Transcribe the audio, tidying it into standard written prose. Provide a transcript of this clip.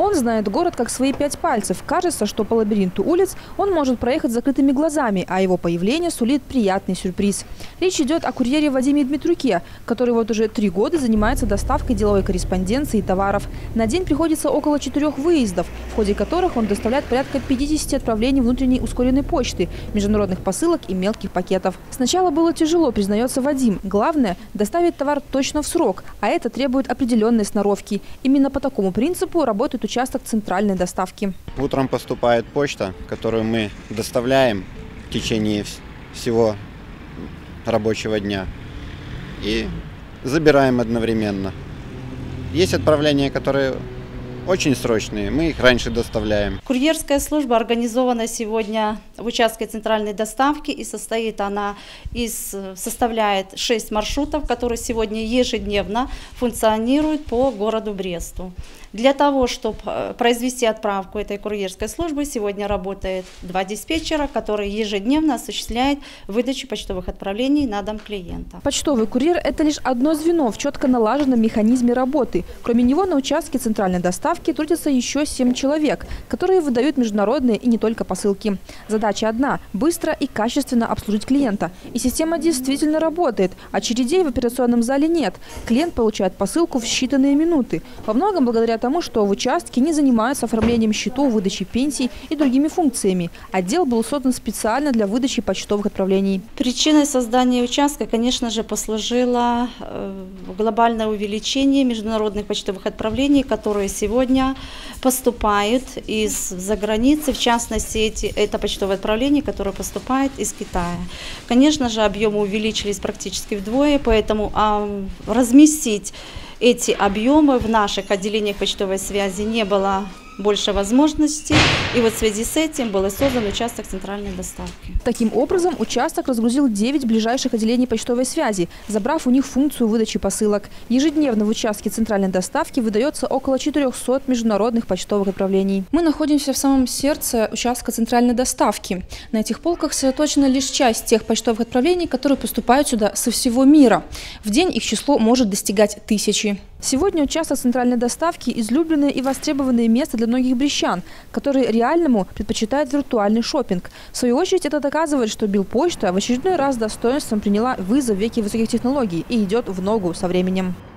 Он знает город как свои 5 пальцев. Кажется, что по лабиринту улиц он может проехать с закрытыми глазами, а его появление сулит приятный сюрприз. Речь идет о курьере Вадиме Дмитруке, который вот уже 3 года занимается доставкой деловой корреспонденции и товаров. На день приходится около 4 выездов, в ходе которых он доставляет порядка 50 отправлений внутренней ускоренной почты, международных посылок и мелких пакетов. Сначала было тяжело, признается Вадим. Главное – доставить товар точно в срок, а это требует определенной сноровки. Именно по такому принципу работает участок центральной доставки. Утром поступает почта, которую мы доставляем в течение всего рабочего дня и забираем одновременно. Есть отправления, которые очень срочные, мы их раньше доставляем. Курьерская служба организована сегодня в участке центральной доставки и составляет 6 маршрутов, которые сегодня ежедневно функционируют по городу Бресту. Для того, чтобы произвести отправку этой курьерской службы, сегодня работает 2 диспетчера, которые ежедневно осуществляют выдачу почтовых отправлений на дом клиента. Почтовый курьер – это лишь одно звено в четко налаженном механизме работы. Кроме него на участке центральной доставки трудятся еще 7 человек, которые выдают международные и не только посылки. Задача одна – быстро и качественно обслужить клиента. И система действительно работает. Очередей в операционном зале нет. Клиент получает посылку в считанные минуты. Во многом благодаря тому, что в участке не занимаются оформлением счетов, выдачей пенсий и другими функциями. Отдел был создан специально для выдачи почтовых отправлений. Причиной создания участка, конечно же, послужило глобальное увеличение международных почтовых отправлений, которые сегодня поступают из-за границы. В частности, это почтовые отправления, которые поступают из Китая. Конечно же, объемы увеличились практически вдвое, поэтому разместить эти объемы в наших отделениях почтовой связи не было больше возможностей. И вот в связи с этим был создан участок центральной доставки. Таким образом, участок разгрузил 9 ближайших отделений почтовой связи, забрав у них функцию выдачи посылок. Ежедневно в участке центральной доставки выдается около 400 международных почтовых отправлений. Мы находимся в самом сердце участка центральной доставки. На этих полках сосредоточена лишь часть тех почтовых отправлений, которые поступают сюда со всего мира. В день их число может достигать 1000. Сегодня участок центральной доставки – излюбленное и востребованное место для многих брестян, которые реальному предпочитают виртуальный шопинг. В свою очередь, это доказывает, что Белпочта в очередной раз с достоинством приняла вызов в веке высоких технологий и идет в ногу со временем.